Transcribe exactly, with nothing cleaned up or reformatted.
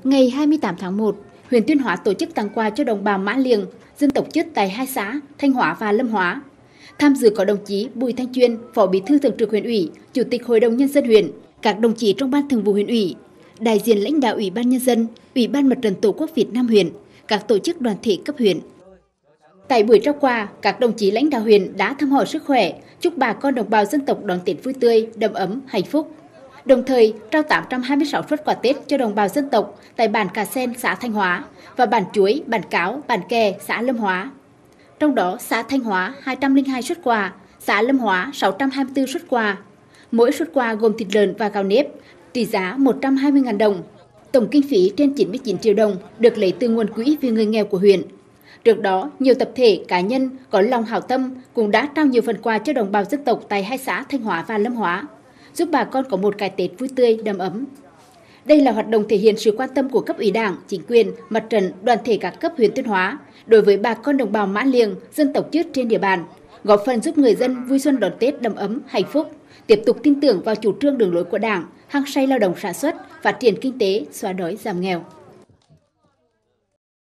Ngày hai mươi tám tháng một, huyện Tuyên Hóa tổ chức tặng quà cho đồng bào Mã Liềng, dân tộc Chất tại hai xã Thanh Hóa và Lâm Hóa. Tham dự có đồng chí Bùi Thanh Chuyên, Phó Bí thư Thường trực huyện ủy, Chủ tịch Hội đồng Nhân dân huyện, các đồng chí trong Ban Thường vụ huyện ủy, đại diện lãnh đạo Ủy ban Nhân dân, Ủy ban Mặt trận Tổ quốc Việt Nam huyện, các tổ chức đoàn thể cấp huyện. Tại buổi trao quà, các đồng chí lãnh đạo huyện đã thăm hỏi sức khỏe, chúc bà con đồng bào dân tộc đón Tết vui tươi, đầm ấm, hạnh phúc. Đồng thời, trao tám trăm hai mươi sáu suất quà Tết cho đồng bào dân tộc tại bản Cà Sen, xã Thanh Hóa và bản Chuối, bản Cáo, bản Kè, xã Lâm Hóa. Trong đó, xã Thanh Hóa hai trăm lẻ hai suất quà, xã Lâm Hóa sáu trăm hai mươi tư suất quà. Mỗi suất quà gồm thịt lợn và gạo nếp, trị giá một trăm hai mươi nghìn đồng. Tổng kinh phí trên chín mươi chín triệu đồng được lấy từ nguồn quỹ vì người nghèo của huyện. Trước đó, nhiều tập thể, cá nhân có lòng hảo tâm cũng đã trao nhiều phần quà cho đồng bào dân tộc tại hai xã Thanh Hóa và Lâm Hóa, giúp bà con có một cái Tết vui tươi, đầm ấm. Đây là hoạt động thể hiện sự quan tâm của cấp ủy Đảng, chính quyền, mặt trận, đoàn thể các cấp huyện Tuyên Hóa đối với bà con đồng bào Mã Liềng, dân tộc Chất trên địa bàn, góp phần giúp người dân vui xuân đón Tết đầm ấm, hạnh phúc, tiếp tục tin tưởng vào chủ trương đường lối của Đảng, hăng say lao động sản xuất, phát triển kinh tế, xóa đói giảm nghèo.